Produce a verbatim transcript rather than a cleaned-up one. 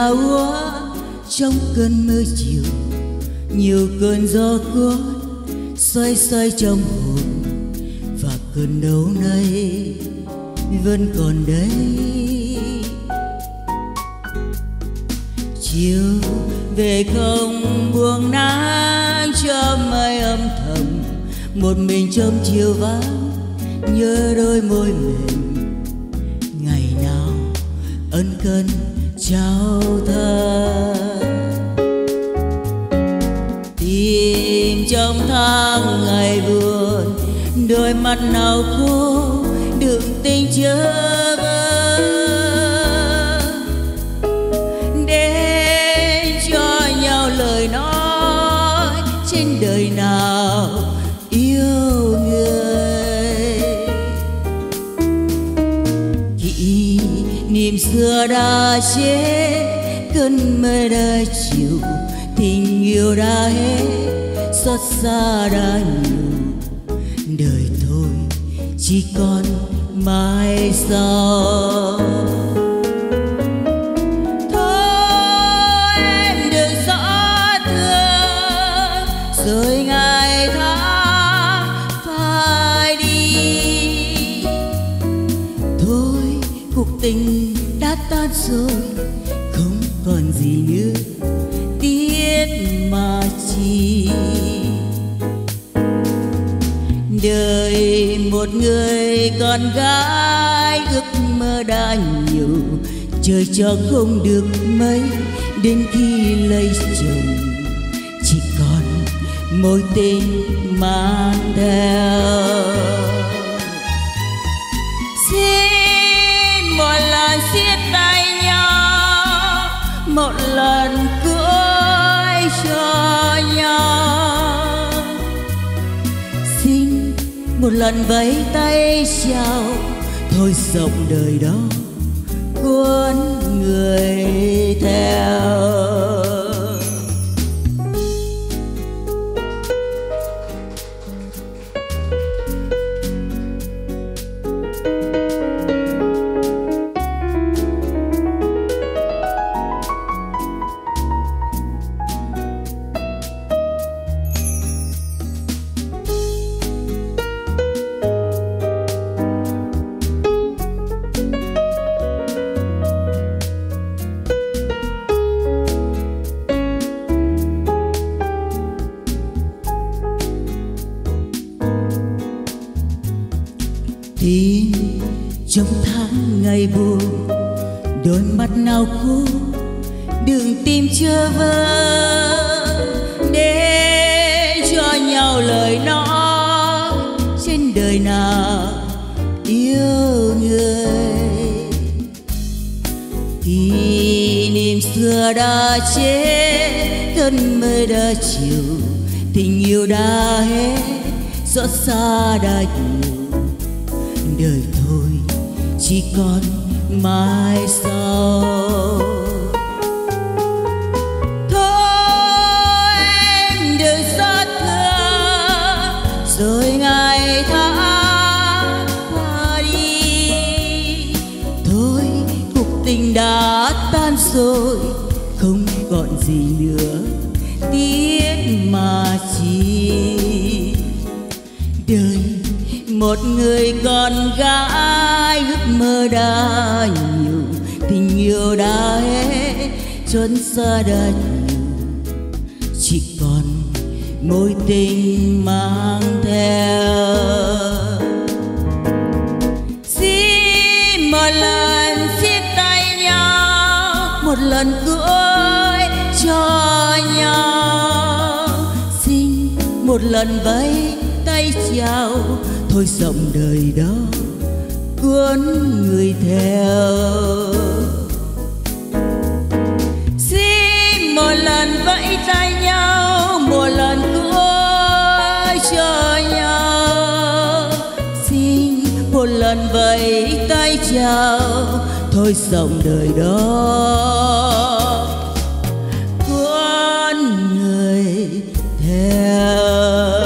là hoa trong cơn mưa chiều, nhiều cơn gió cuốn xoay xoay trong hồn, và cơn đau này vẫn còn đây. Chiều về không buông nắng cho mây âm thầm, một mình trong chiều vắng nhớ đôi môi mềm, ngày nào ân cần trao thân. Tìm trong tháng ngày buồn, đôi mắt nào khô đựng tình chớ vơ, để cho nhau lời nói trên đời nào yêu người. Kỷ niệm xưa đã chết, cơn mơ đã chiều, tình yêu đã hết, xót xa đã nhiều, đời thôi chỉ còn mai sau. Thôi em đừng xót thương, rồi ngày tháng phải đi. Thôi cuộc tình đã tan rồi, không còn gì nữa tiếc mà chi. Đời một người con gái ước mơ đã nhiều, trời cho không được mấy, đến khi lấy chồng chỉ còn mối tình mang theo. Xin một lần siết tay nhau, một lần cưới cho nhau, xin một lần vẫy tay chào, thôi rộng đời đó cuốn người theo. Tim trong tháng ngày buồn, đôi mắt nào khô đừng tìm chơ vơ, để cho nhau lời nói trên đời nào yêu người. Kỷ niệm xưa đã chết, cơn mơ đã chiều, tình yêu đã hết, xót xa đã nhiều, đời thôi chỉ còn mai sau. Thôi em đừng xót thương, rồi ngày tháng qua đi. Thôi cuộc tình đã tan rồi, không còn gì nữa tiếc mà chi. Đời một người con gái ước mơ đã nhiều, tình yêu đã hết, trốn xa đã nhiều, chỉ còn mối tình mang theo. Xin một lần siết tay nhau, một lần cưới cho nhau, xin một lần vẫy tay chào, thôi rộng đời đó cuốn người theo. Xin một lần vẫy tay nhau, một lần cưới cho nhau, xin một lần vẫy tay chào, thôi rộng đời đó cuốn người theo.